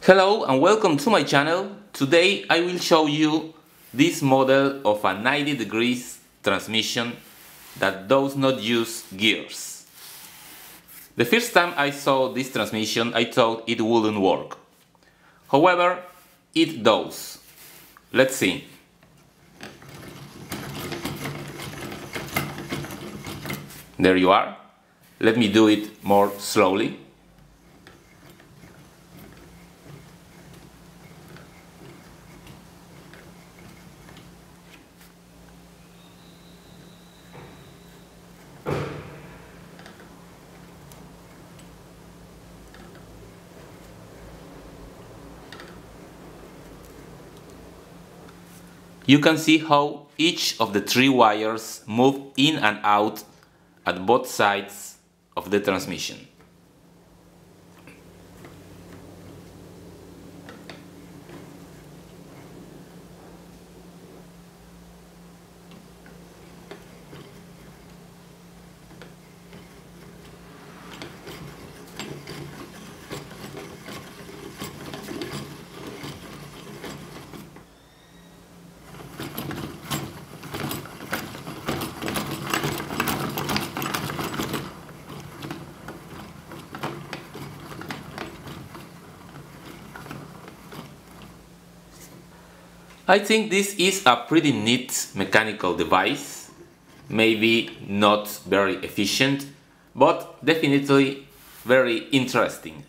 Hello and welcome to my channel. Today I will show you this model of a 90 degrees transmission that does not use gears. The first time I saw this transmission I thought it wouldn't work. However, it does. Let's see. There you are. Let me do it more slowly. You can see how each of the three wires move in and out at both sides of the transmission. I think this is a pretty neat mechanical device, maybe not very efficient, but definitely very interesting.